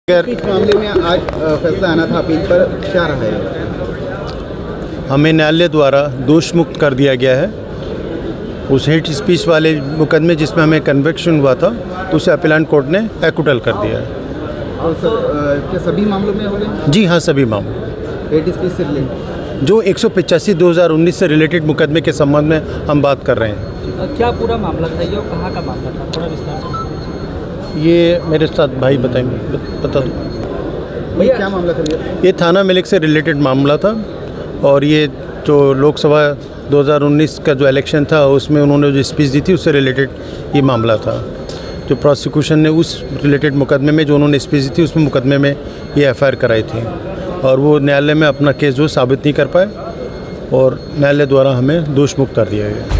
इस मामले में आज फैसला आना था, अपील पर क्या रहा है? हमें न्यायालय द्वारा दोष मुक्त कर दिया गया है उस हेट स्पीच वाले मुकदमे जिसमें हमें कन्विक्शन हुआ था, तो उसे अपीलेंट कोर्ट ने एक्विटल कर दिया है। और सर क्या सभी मामलों में हो रहे? जी हाँ, सभी मामलों। हेट स्पीच से रिलेटेड जो 185/2019 से रिलेटेड मुकदमे के संबंध में हम बात कर रहे हैं। क्या पूरा मामला था ये और कहाँ का मामला था, थोड़ा विस्तार से? ये मेरे साथ भाई बताएंगे, बता दो भैया क्या मामला था भैया? ये थाना मिल्क से रिलेटेड मामला था और ये जो लोकसभा 2019 का जो इलेक्शन था उसमें उन्होंने जो स्पीच दी थी उससे रिलेटेड ये मामला था। जो प्रोसिक्यूशन ने उस रिलेटेड मुकदमे में जो उन्होंने स्पीच दी थी उसमें मुकदमे में ये एफआईआर कराई थी और वो न्यायालय में अपना केस जो साबित नहीं कर पाए और न्यायालय द्वारा हमें दोष मुक्त कर दिया गया।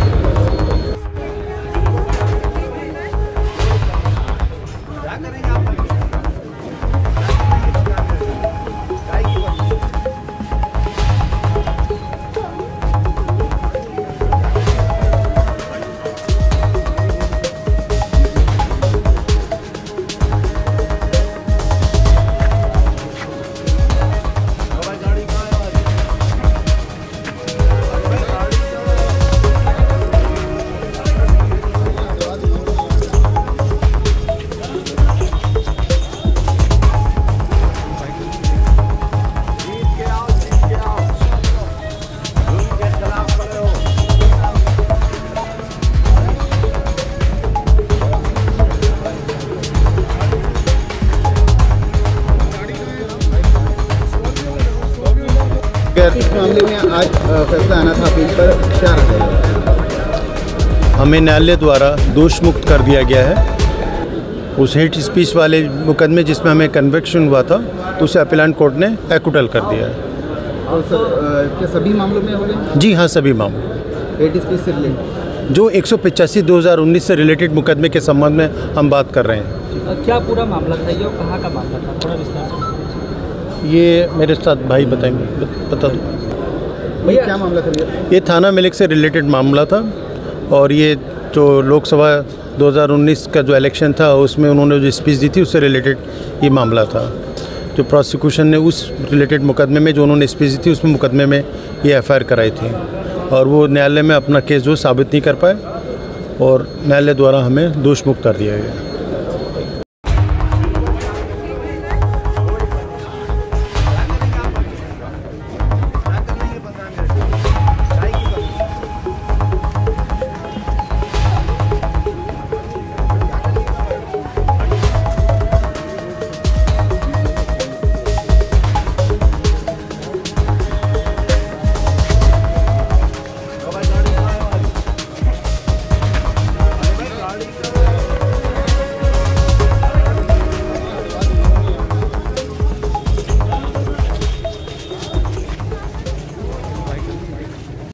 इस मामले में आज फैसला आना था, अपील पर क्या रहा है? हमें न्यायालय द्वारा दोष मुक्त कर दिया गया है उस हेट स्पीच वाले मुकदमे जिसमें हमें कन्विक्शन हुआ था, तो उसे अपीलेंट कोर्ट ने एक्विटल कर दिया है। और सर क्या सभी मामलों में हो रहे? जी हाँ, सभी मामलों। हेट स्पीच से रिलेटेड जो 185/2019 से रिलेटेड मुकदमे के संबंध में हम बात कर रहे हैं। क्या पूरा मामला था ये और कहाँ का मामला था, थोड़ा विस्तार से? ये मेरे साथ भाई बताएंगे, बता दो भैया क्या मामला था भैया? ये थाना मिल्क से रिलेटेड मामला था और ये जो लोकसभा 2019 का जो इलेक्शन था उसमें उन्होंने जो स्पीच दी थी उससे रिलेटेड ये मामला था। जो प्रोसिक्यूशन ने उस रिलेटेड मुकदमे में जो उन्होंने स्पीच दी थी उसमें मुकदमे में ये एफआईआर कराई थी और वो न्यायालय में अपना केस जो साबित नहीं कर पाए और न्यायालय द्वारा हमें दोष मुक्त कर दिया गया।